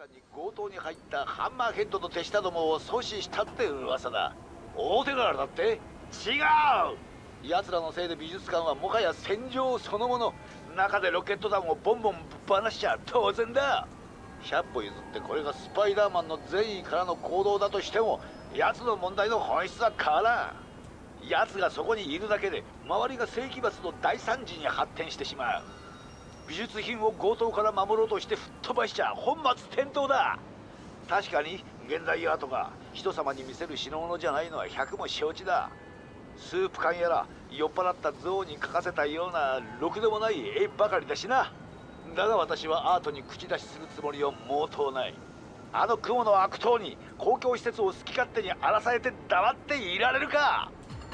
館に強盗に入ったハンマーヘッドの手下どもを阻止したって噂だ。大手柄だって？違う。奴らのせいで美術館はもはや戦場そのもの。中でロケット弾をボンボンぶっ放しちゃ当然だ。100歩譲ってこれがスパイダーマンの善意からの行動だとしても、奴の問題の本質は変わらん。奴がそこにいるだけで周りが世紀末の大惨事に発展してしまう。美術品を強盗から守ろうとして吹っ飛ばしちゃ本末転倒だ。確かに現代アートが人様に見せる代物じゃないのは百も承知だ。スープ缶やら酔っ払った象に描かせたようなろくでもない絵ばかりだしな。だが私はアートに口出しするつもりは毛頭ない。あの雲の悪党に公共施設を好き勝手に荒らされて黙っていられるか。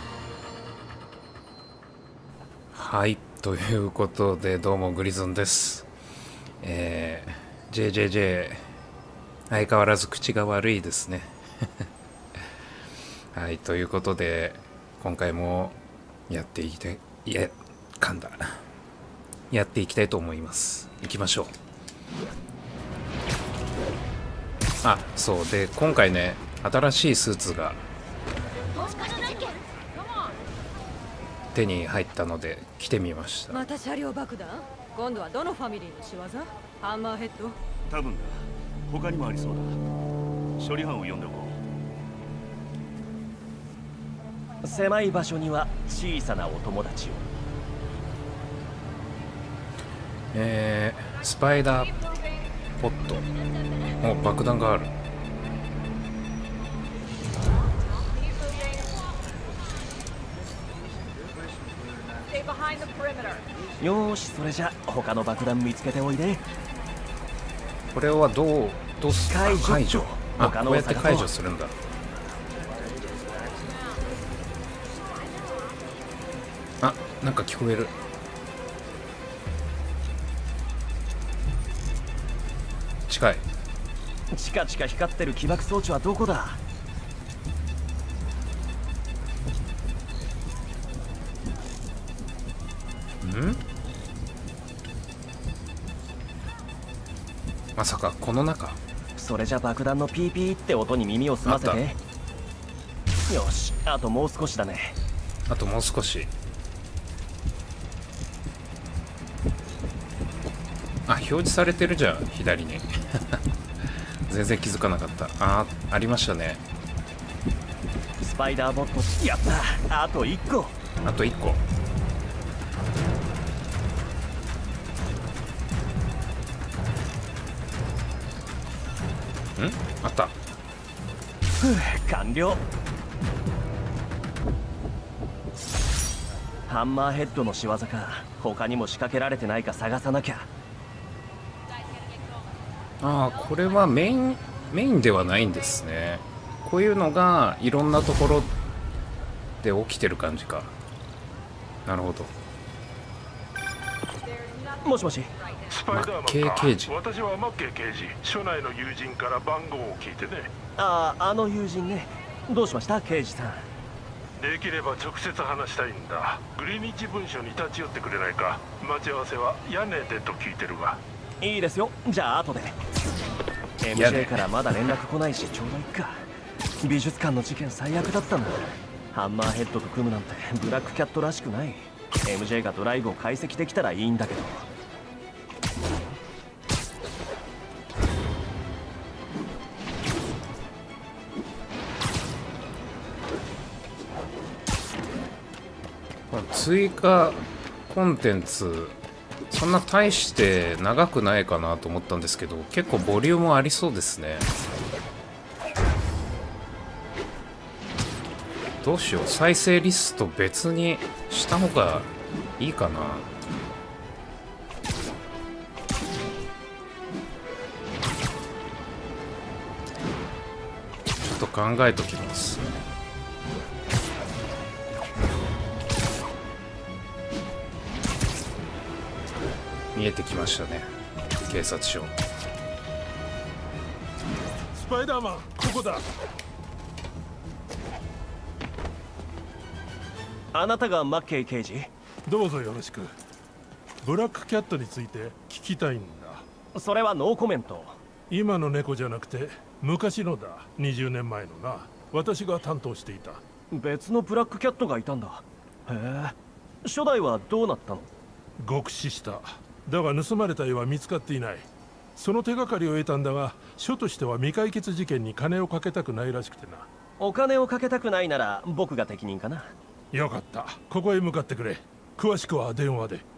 はい、ということでどうもグリズンです。JJJ 相変わらず口が悪いですね。はい、ということで今回もやっていきたい、やっていきたいと思います。行きましょう。あ、そうで今回ね、新しいスーツが手に入ったので着てみました。 また車両爆弾？今度はどのファミリーの仕業？ハンマーヘッド？ 多分だ。他にもありそうだ。処理班を呼んでおこう。 狭い場所には小さなお友達を。 スパイダーポット。お、爆弾がある。 よーし、それじゃ他の爆弾見つけておいで。 これはどうすか？解除。あ、こうやって解除するんだ。あ、なんか聞こえる。近い。 チカチカ光ってる起爆装置はどこだ？ ん？まさかこの中？ それじゃ爆弾のピーピーって音に耳を澄ませて。よし、あともう少しだね。 あともう少し。あ、表示されてるじゃん、左に。全然気づかなかった。ありましたね。 スパイダーボット、やった。あと1個。 あと1個。あった。 完了。ハンマーヘッドの仕業か。他にも仕掛けられてないか探さなきゃ。 これはメインではないんですね。こういうのがいろんなところで起きてる感じか。なるほど。 もしもし。 スパイダーマンか。私はマッケイ刑事。署内の友人から番号を聞いてね。 あの友人ね。どうしました刑事さん？ できれば直接話したいんだ。グリニッジ分署に立ち寄ってくれないか。待ち合わせは屋根でと聞いてるが。 いいですよ。じゃあ後で。MJ からまだ連絡来ないしちょうどいっか。美術館の事件最悪だったんだ。ハンマーヘッドと組むなんてブラックキャットらしくない。MJ がドライブを解析できたらいいんだけど。 追加コンテンツそんな大して長くないかなと思ったんですけど、結構ボリュームありそうですね。どうしよう、再生リスト別にした方がいいかな。ちょっと考えときます。見えてきましたね、警察署。 スパイダーマン、ここだ。 あなたがマッケイ刑事？ どうぞよろしく。ブラックキャットについて聞きたいんだ。 それはノーコメント。 今の猫じゃなくて昔のだ。20年前のな。私が担当していた。 別のブラックキャットがいたんだ。へえ。初代はどうなったの？ 極死した。だが盗まれた絵は見つかっていない。その手がかりを得たんだが、署としては未解決事件に金をかけたくないらしくてな。 お金をかけたくないなら僕が適任かな。 よかった。ここへ向かってくれ。詳しくは電話で。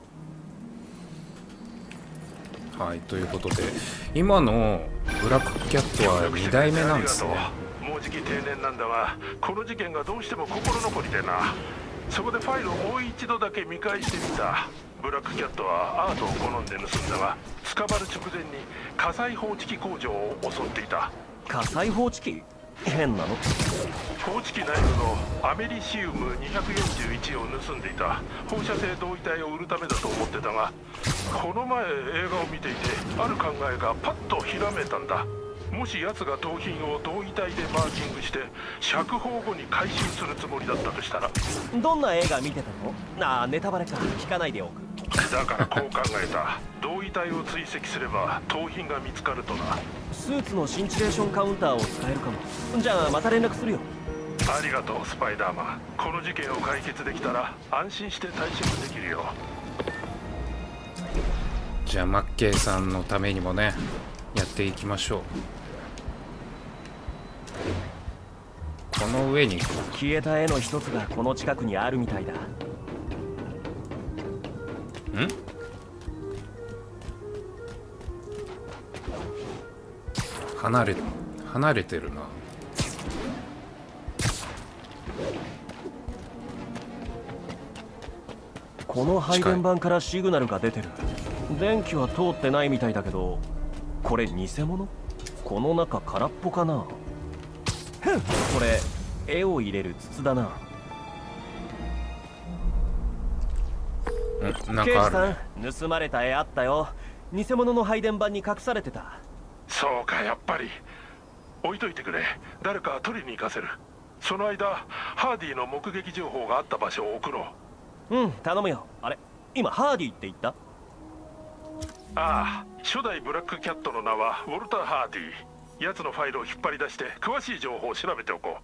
はい、ということで今のブラックキャットは2代目なんですね。 もうじき定年なんだが、この事件がどうしても心残りでな。そこでファイルをもう一度だけ見返してみた。ブラックキャットはアートを好んで盗んだが、捕まる直前に火災報知器工場を襲っていた。 火災報知器？変なの？ 報知器内部のアメリシウム241を盗んでいた。放射性同位体を売るためだと思ってたが、この前映画を見ていてある考えがパッとひらめいたんだ。もし奴が盗品を同位体でマーキングして釈放後に回収するつもりだったとしたら。 どんな映画見てたの？ネタバレか。聞かないでおく。 だからこう考えた。同位体を追跡すれば盗品が見つかるとな。 スーツのシンチレーションカウンターを使えるかも。じゃあまた連絡するよ。 ありがとうスパイダーマン。この事件を解決できたら安心して退職できるよ。 じゃあマッケイさんのためにもねやっていきましょう。この上に消えた絵の一つがこの近くにあるみたいだ。 離れてるな。 この配電盤からシグナルが出てる。電気は通ってないみたいだけど、これ偽物？この中空っぽかな？ふん、これ絵を入れる筒だな。 なんかあるね。 ケイジさん、盗まれた絵あったよ。偽物の配電盤に隠されてた。 そうか、やっぱり。置いといてくれ。誰か取りに行かせる。その間ハーディの目撃情報があった場所を送ろう。うん、頼むよ。あれ、今ハーディって言った？ ああ、初代ブラックキャットの名はウォルター・ハーディ。奴のファイルを引っ張り出して詳しい情報を調べておこ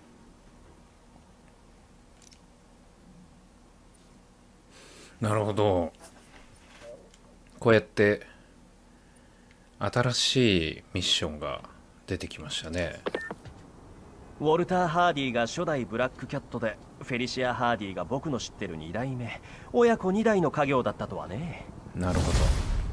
う。なるほど。こうやって新しいミッションが出てきましたね。 ウォルター・ハーディが初代ブラックキャットで、フェリシア・ハーディが僕の知ってる2代目。親子2代の家業だったとはね。 なるほど。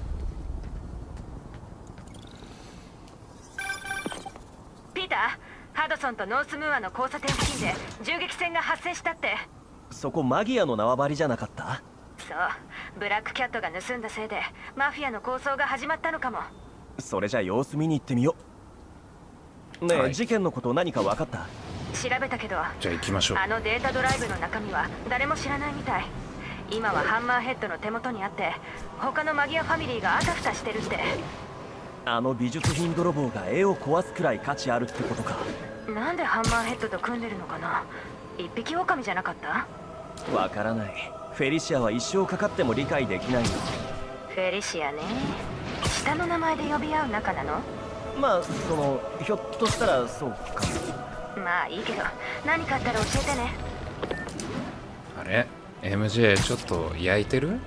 ピーター、ハドソンとノースムーアの交差点付近で銃撃戦が発生したって。 そこマギアの縄張りじゃなかった？ そう、ブラックキャットが盗んだせいでマフィアの抗争が始まったのかも。 それじゃ様子見に行ってみよう。ねえ、はい、事件のこと何か分かった？ 調べたけど、 じゃあ行きましょう。 あのデータドライブの中身は誰も知らないみたい。今はハンマーヘッドの手元にあって、他のマギアファミリーがあたふたしてるって。 あの美術品泥棒が絵を壊すくらい価値あるってことか。 なんでハンマーヘッドと組んでるのかな。一匹狼じゃなかった？ わからない。フェリシアは一生かかっても理解できないよ。 フェリシアね。下の名前で呼び合う仲なの？ まあ、ひょっとしたらそうかも。 まあいいけど、何かあったら教えてね。 あれ MJ ちょっと焼いてる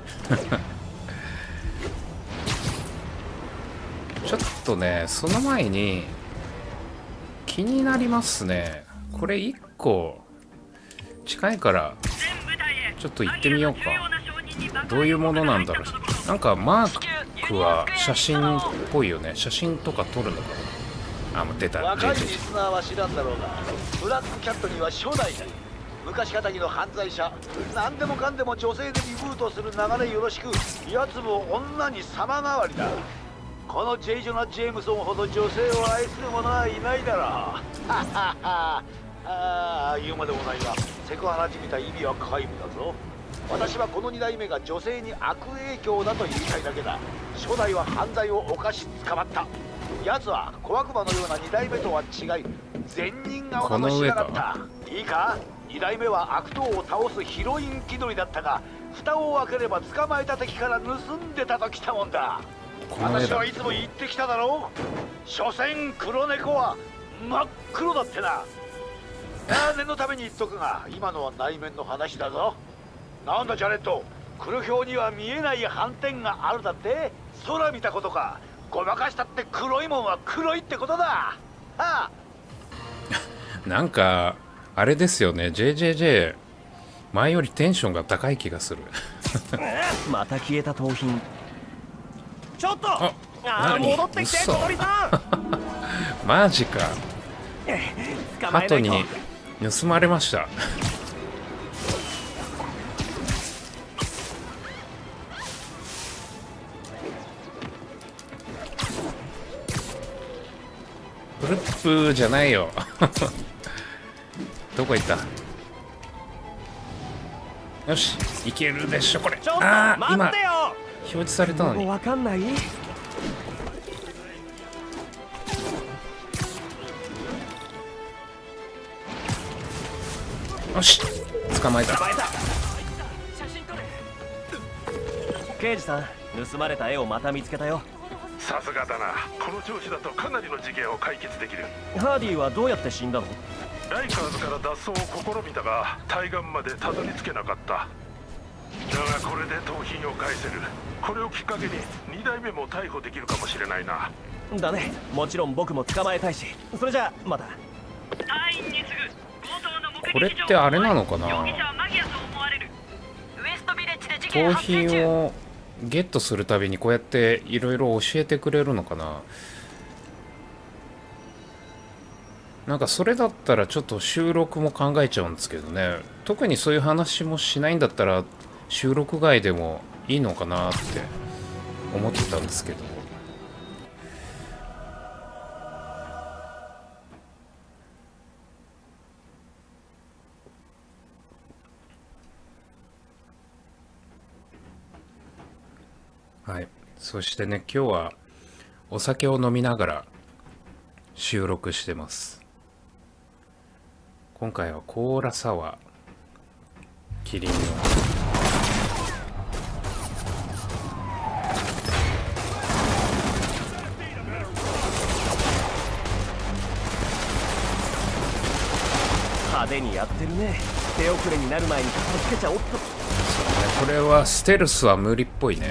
ちょっとね、その前に気になりますね。これ1個近いからちょっと行ってみようか。どういうものなんだろう。なんかマークは写真っぽいよね。写真とか撮るのかな。あ、もう出た。 若いリスナーは知らんだろうが、ブラックキャットには初代だ。昔かたぎの犯罪者、何でもかんでも女性でリブートする流れよろしく、やつも女に様変わりだ。このジェイ・ジョナ・ジェームソンほど女性を愛する者はいないだろう。ははは。ああ、言うまでもないが、セクハラじみた意味は皆無だぞ。私はこの2代目が女性に悪影響だと言いたいだけだ。初代は犯罪を犯し捕まった。奴は小悪魔のような2代目とは違い、善人顔のしなかった。いいか、2代目は悪党を倒すヒロイン気取りだったが、蓋を開ければ捕まえた敵から盗んでたときたもんだ。 この絵だ。 私はいつも言ってきただろう。所詮黒猫は真っ黒だってな。念のために言っとくが、今のは内面の話だぞ。なんだジャレット、黒豹には見えない斑点があるだって。空見たことか。ごまかしたって黒いもんは黒いってことだ。はあ。 なんかあれですよね、 JJJ 前よりテンションが高い気がする。 また消えた盗品。ちょっと何戻ってきて、小鳥さん。 マジか。 捕まえないと。 鳩に盗まれました。プルップーじゃないよ。どこ行った。よし、いけるでしょこれ。 ちょっとああ、今待ってよ。 表示されたのに。 わかんない。 よし、捕まえた。 刑事さん、盗まれた絵をまた見つけたよ。 さすがだな。この調子だとかなりの事件を解決できる。 ハーディはどうやって死んだの？ ライカーズから脱走を試みたが対岸までたどり着けなかった。だがこれで盗品を返せる。これをきっかけに2代目も逮捕できるかもしれないな。 だね、もちろん僕も捕まえたいし。それじゃあまた。 これってあれなのかな、盗品をゲットするたびにこうやっていろいろ教えてくれるのかな。なんかそれだったらちょっと収録も考えちゃうんですけどね。特にそういう話もしないんだったら収録外でもいいのかなって思ってたんですけど。はい、そしてね、今日はお酒を飲みながら収録してます。今回はコーラサワーキリンの派手にやってるね。手遅れになる前に片付けちゃおっと。 そうね、これはステルスは無理っぽいね。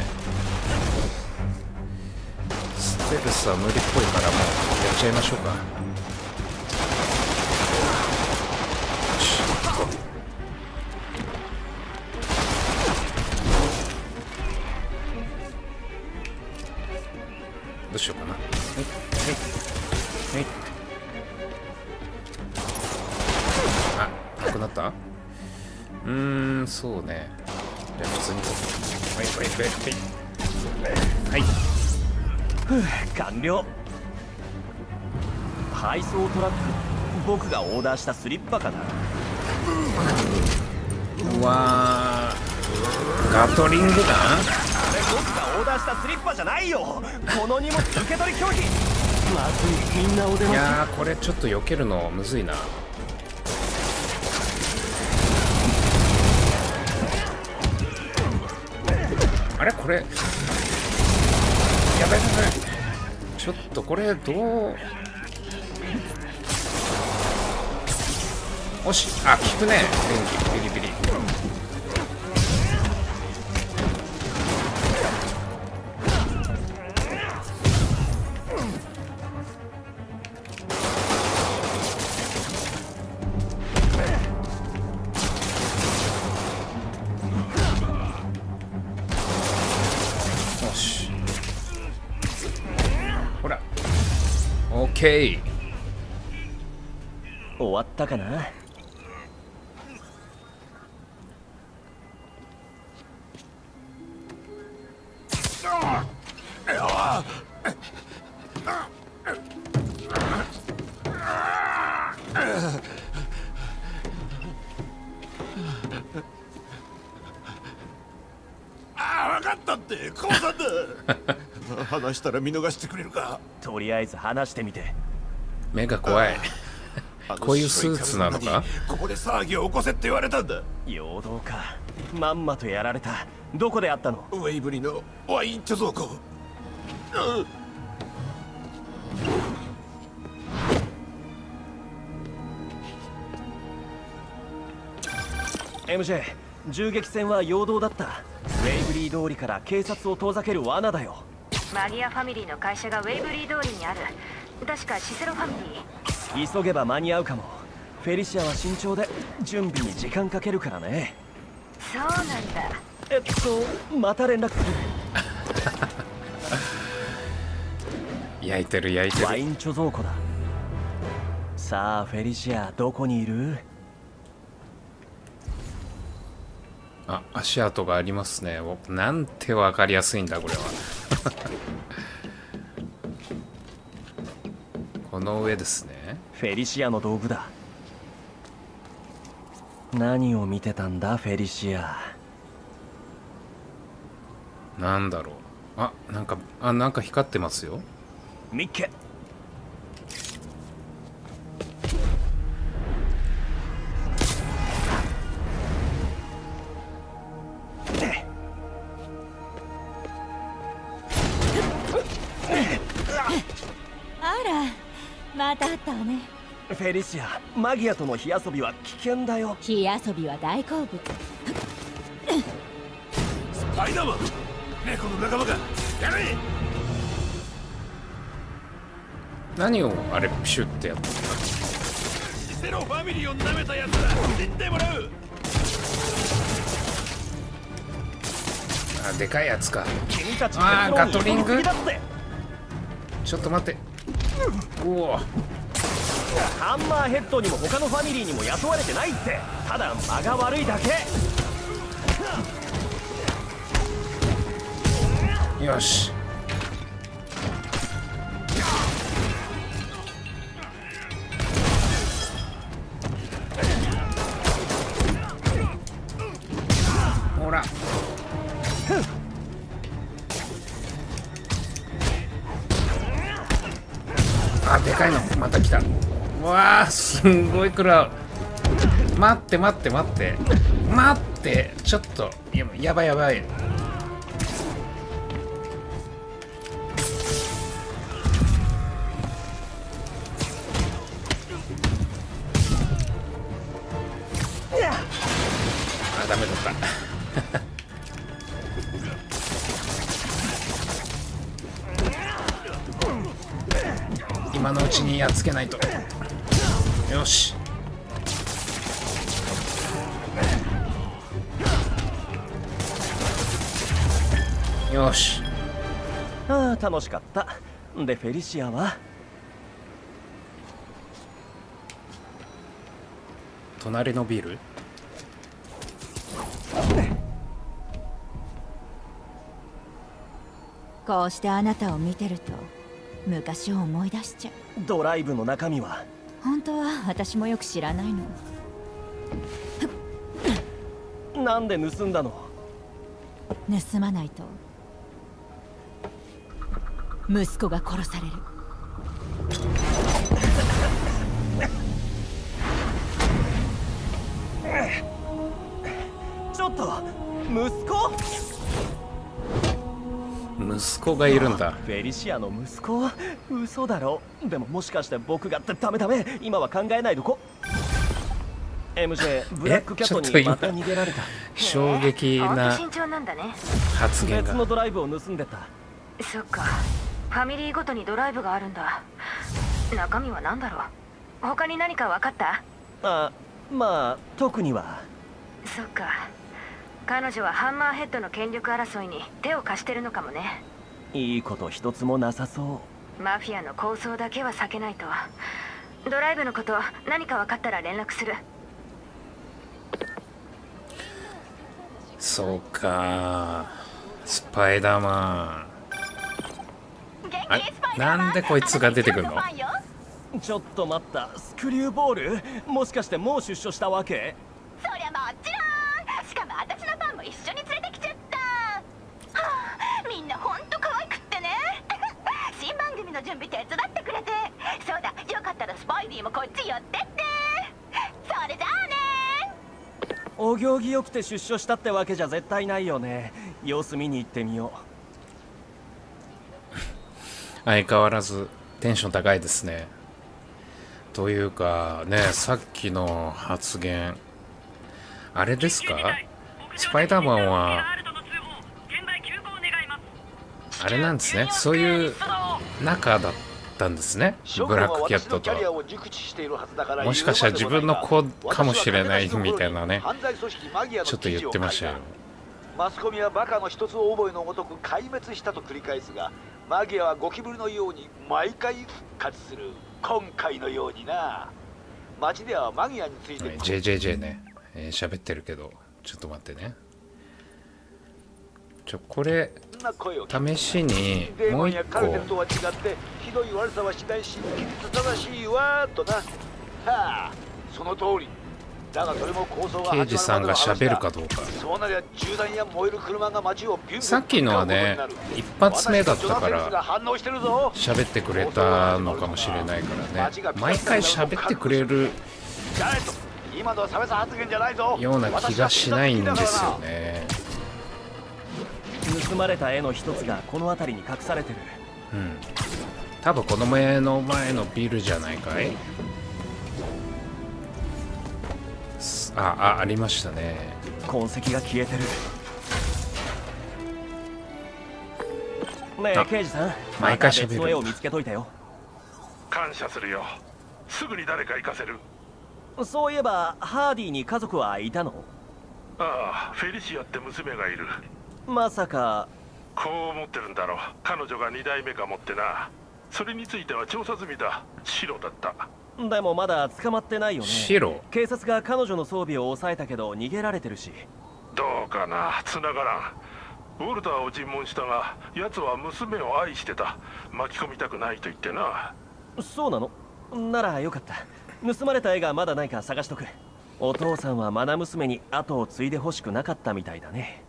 ステルスは無理っぽいからもうやっちゃいましょうか。よし、どうしようかな。はいはいはい。あ、なくなった。そうね。じゃあ普通にこう。はいはいはいはいはい。 完了。配送トラック、僕がオーダーしたスリッパかな。 うわー、ガトリング弾。 あれ僕がオーダーしたスリッパじゃないよ。この荷物受け取り拒否。まずい、みんなお出まし。 いやー、これちょっと避けるのむずいな。あれこれやばいやばい。ちょっとこれどう。おし、あ、効くね。電気ビリビリ。よし、ほら OK。 終わったかな。 分かったって、こうなんだ。話したら見逃してくれるか。 とりあえず話してみて。 目が怖い。こういうスーツなのか。 ここで騒ぎを起こせって言われたんだ。 陽動か。まんまとやられた。どこであったの？ ウェイブリのワイン貯蔵庫。 MJ、銃撃戦は陽動だった。ウェイブリー通りから警察を遠ざける罠だよ。 マギアファミリーの会社がウェイブリー通りにある。確かシセロファミリー。 急げば間に合うかも。フェリシアは慎重で準備に時間かけるからね。 そうなんだ。 また連絡する。 焼いてる焼いてる。 ワイン貯蔵庫だ。さあフェリシア、どこにいる？ あ、足跡がありますね。なんてわかりやすいんだこれは。この上ですね。 フェリシアの道具だ。何を見てたんだフェリシア。 なんだろう。なんか光ってますよ。 ミッケ。 あら、またあったわね。 フェリシア、マギアとの火遊びは危険だよ。 火遊びは大好物。 スパイダーマン、猫の仲間か。やれ。 何をあれシュッてやったんだ。 シセロファミリーを舐めたやつだ。死んでもらう。 あ、でかいやつか。 君たちあーガトリングだって。 ちょっと待って。うお。 ハンマーヘッドにも他のファミリーにも雇われてないって。ただ間が悪いだけ。 よし。ほら。あ、でかいのまた来た。わあ、すんごい食らう。待って待って待って待って、ちょっとやばいやばい。あ、ダメだった。今のうちにやっつけないと。よし。よし。 ああ、楽しかった。でフェリシアは？ 隣のビル？ こうしてあなたを見てると昔を思い出しちゃう。 ドライブの中身は？ 本当は私もよく知らないの。 なんで盗んだの？ 盗まないと息子が殺される。 ちょっと、息子？ 息子がいるんだ。 フェリシアの息子？嘘だろ。でももしかして僕がダメ今は考えないどこ。MJ、ブラックキャットにまた逃げられた。 衝撃な慎重なんだね。 発言が。 別のドライブを盗んでた。 そっか、ファミリーごとにドライブがあるんだ。中身は何だろう。他に何か分かった？ あ、まあ特には。 そっか、彼女はハンマーヘッドの権力争いに手を貸してるのかもね。 いいこと一つもなさそう。マフィアの抗争だけは避けないと。ドライブのこと何か分かったら連絡する。 そうか、スパイダーマン。なんでこいつが出てくるの？ ちょっと待った、スクリューボール？もしかしてもう出所したわけ？ そりゃもちろん。しかも私のファンも一緒に連れてきちゃった。はあ、みんなほんと可愛くってね。新番組の準備手伝ってくれて。そうだ、よかったらスパイディもこっち寄ってって。それじゃあね。 お行儀よくて出所したってわけじゃ絶対ないよね。様子見に行ってみよ相変わらずテンション高いですね。というかね、さっきの発言あれですか？スパイダーマンはあれなんですね、そういう仲だったんですね、ブラックキャットと。もしかしたら自分の子かもしれないみたいなね、ちょっと言ってましたよ。 マスコミはバカの一つ覚えのごとく壊滅したと繰り返すが、マギアはゴキブリのように毎回復活する。今回のようにな。街ではマギアについて、 JJJ ね、喋ってるけど、ちょっと待ってね。これ試しにもう一個。 とは違ってひどい悪さはしないし、規律正しいわとな。はあ、その通り。だがそれも構想が刑事さんが喋るかどうか。 そうなりゃ銃弾や燃える車が街をビュンビュン。 さっきのはね、一発目だったから喋ってくれたのかもしれないからね。毎回喋ってくれるような気がしないんですよね。 盗まれた絵の一つがこの辺りに隠されてる。 うん、多分この目の前のビルじゃないかい。ありましたね。 痕跡が消えてる。ねえ刑事さん、 毎回喋る。 別の絵を見つけといたよ。 感謝するよ。すぐに誰か行かせる。 そういえばハーディに家族はいたの？ ああ、フェリシアって娘がいる。 まさか。 こう思ってるんだろう。彼女が2代目かもってな。それについては調査済みだ。シロだった。 でもまだ捕まってないよね。 シロ？ 警察が彼女の装備を抑えたけど逃げられてるし。 どうかな、繋がらん。ウォルターを尋問したが、奴は娘を愛してた。巻き込みたくないと言ってな。そうなの？ならよかった。盗まれた絵がまだないか探しとく。お父さんは愛娘に後を継いでほしくなかったみたいだね。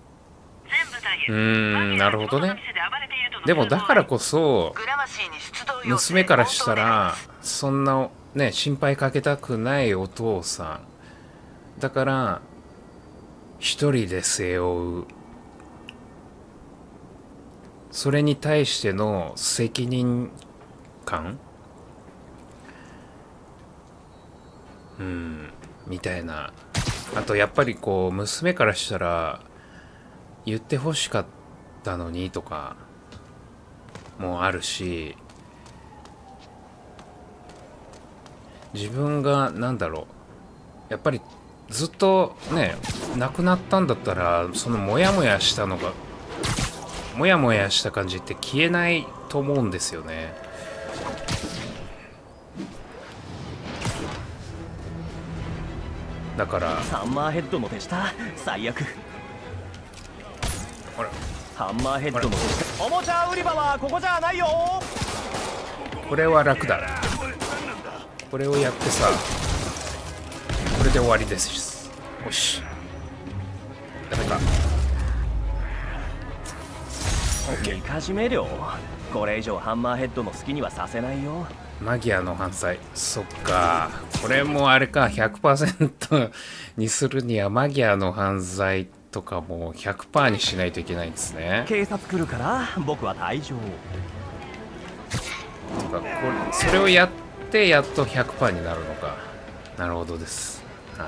なるほどね。でもだからこそ娘からしたらそんなね、心配かけたくないお父さんだから一人で背負う、それに対しての責任感みたいな。あとやっぱりこう娘からしたら言ってほしかったのにとかもあるし、自分がなんだろう、やっぱりずっとね亡くなったんだったら、そのモヤモヤしたのがモヤモヤした感じって消えないと思うんですよね。だからハンマーヘッドの手下最悪。 ほらハンマーヘッドの手下。おもちゃ売り場はここじゃないよ。 これは楽だ。これをやってさ、これで終わりです。よし、ダメか。 みかじめ料？これ以上ハンマーヘッドの好きにはさせないよ。 マギアの犯罪、そっか。これもあれか、 100% にするにはマギアの犯罪とかも 100% にしないといけないんですね。 警察来るから僕は退場。 とかそれをやってやっと 100% になるのか。なるほどです。はい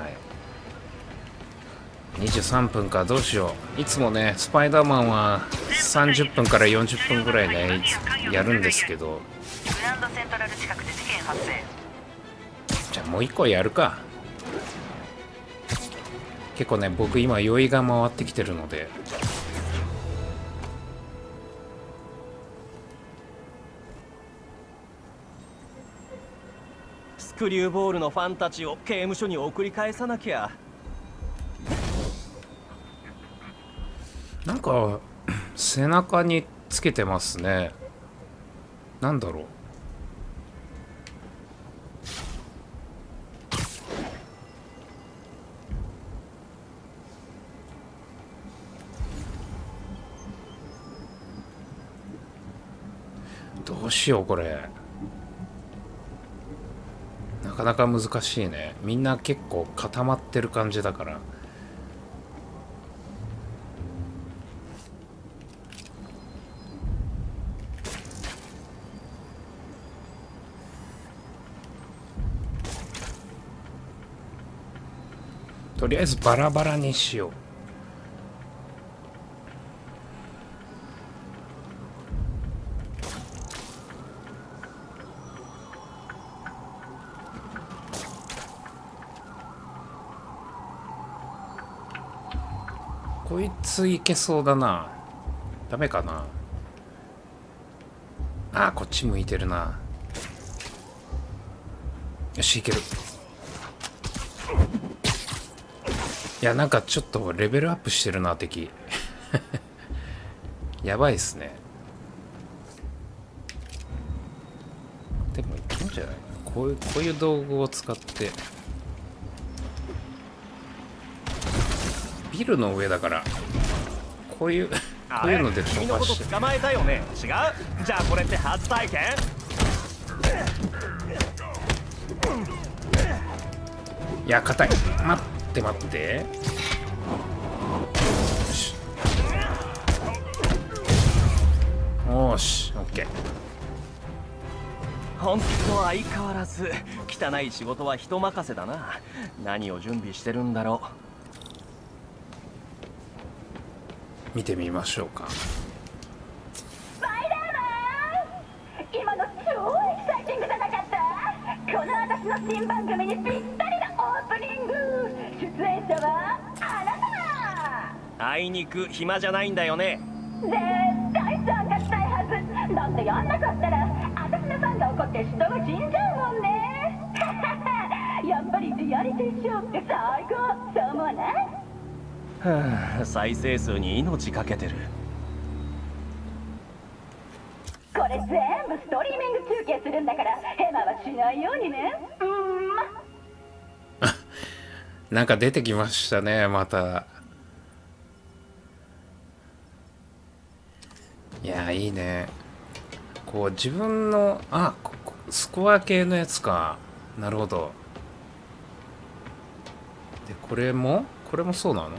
。23分か、どうしよう。いつもねスパイダーマンは30分から40分ぐらいねやるんですけど、 グランドセントラル近くで事件発生。 じゃあもう一個やるか。結構ね僕今酔いが回ってきてるので。 スクリューボールのファンたちを刑務所に送り返さなきゃ。 なんか背中につけてますね。なんだろう。どうしようこれ。なかなか難しいね。みんな結構固まってる感じだから。 とりあえずバラバラにしよう。こいついけそうだな。ダメかな。あ、こっち向いてるな。よし、いける。いや、なんかちょっとレベルアップしてるな、敵。やばいっすね。でもいけんじゃないかな。こういう道具を使って。ビルの上だからこういうので飛ばして。 捕まえたよね。違う。じゃあこれって初体験。 いや、硬い。待って待って。よし。よし、オッケー。 本当相変わらず汚い仕事は人任せだな。何を準備してるんだろう。 見てみましょうか。 スパイダーマン、今の超エキサイティングじゃなかった。この私の新番組にぴったりなオープニング。出演者はあなた。 あいにく暇じゃないんだよね。 絶対参加したいはず。だってやんなかったら私のファンが怒って人が死んじゃうもんね。やっぱりリアリティショーって最高。そう思わない？ はあ、再生数に命かけてる。 これ全部ストリーミング中継するんだからヘマはしないようにね。 なんか出てきましたね、また。いや、いいね。こう自分のスコア系のやつか。なるほど。でこれもそうなの？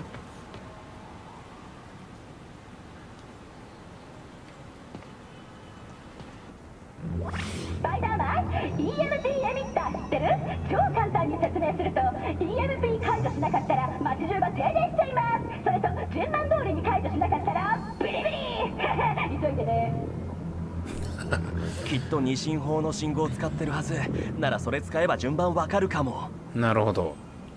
スパイダーマン、EMP エミッター知ってる？超簡単に説明すると EMP 解除しなかったら街中が停電しちゃいます。それと順番通りに解除しなかったらビリビリ急いでね。 きっと二進法の信号を使ってるはずなら、それ使えば順番わかるかも。 なるほど。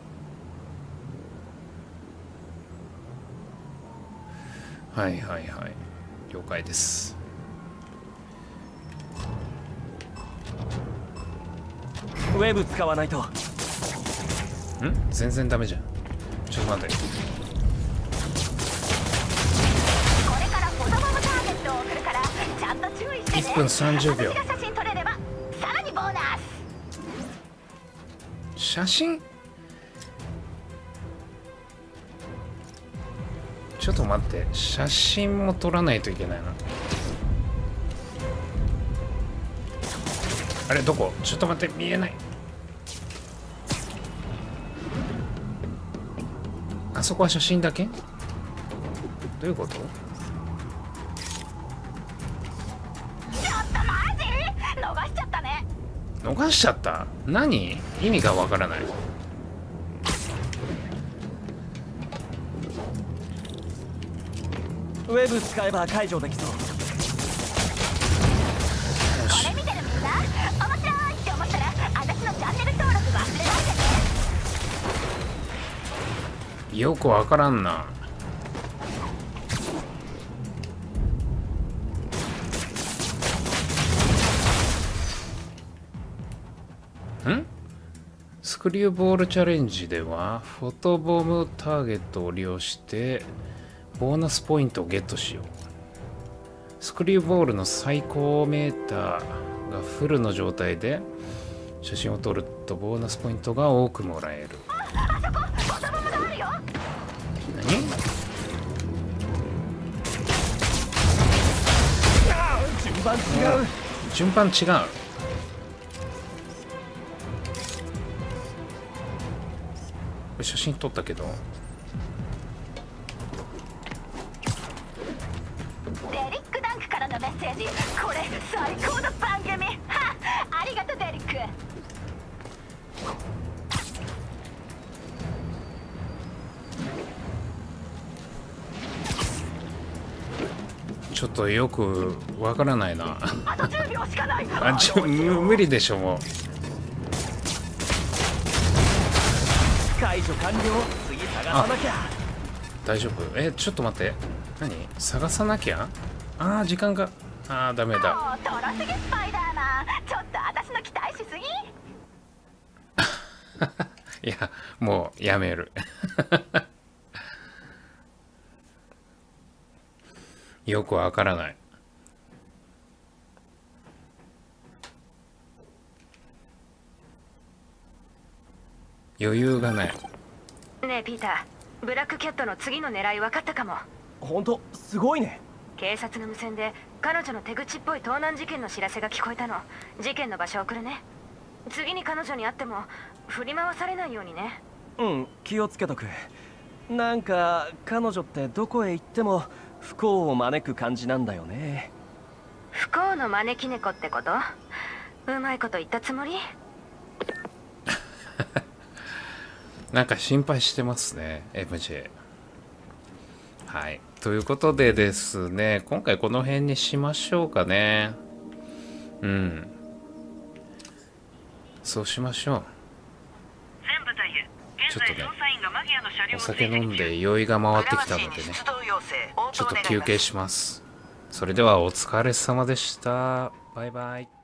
はいはいはい、了解です。 ウェブ使わないと。 全然ダメじゃん。ちょっと待って。 これからフォトボムターゲットを送るからちゃんと注意してね。 1分30秒。 私が写真撮れればさらにボーナス。 写真？ちょっと待って、写真も撮らないといけないな。あれどこ？ちょっと待って、見えない。あそこは写真だけ？どういうこと？ ちょっとマジ？逃しちゃったね。 逃しちゃった？何？意味がわからない。 ウェブ使えば解除できそう。 これ見てるみんな、面白いって思ったら私のチャンネル登録忘れないでね。 よくわからんな。スクリューボールチャレンジではフォトボムターゲットを利用してボーナスポイントをゲットしよう。スクリューボールの最高メーターがフルの状態で写真を撮るとボーナスポイントが多くもらえる。 あそこフォトボムがあるよ。 何？ 順番違う。 順番違う。写真撮ったけど。 デリック・ダンクからのメッセージ。これ最高の番組。はありがとうデリック。 ちょっとよくわからないな。 あと10秒しかない。 無理でしょもう。 解除完了。次探さなきゃ。 大丈夫？ちょっと待って。何？探さなきゃ？時間が。ダメだ。 トロすぎスパイダーマン。ちょっと私の期待しすぎ。 いや、もうやめる。よくわからない。余裕がない。 ねえピーター、ブラックキャットの次の狙い分かったかも。 本当すごいね。 警察の無線で彼女の手口っぽい盗難事件の知らせが聞こえたの。事件の場所送るね。次に彼女に会っても振り回されないようにね。 うん、気をつけとく。なんか彼女ってどこへ行っても不幸を招く感じなんだよね。 不幸の招き猫ってこと？うまいこと言ったつもり？ なんか心配してますね MJ。 はい、ということでですね、今回この辺にしましょうかね。そうしましょう。ちょっとね、お酒飲んで酔いが回ってきたのでね、ちょっと休憩します。それではお疲れ様でした。バイバイ。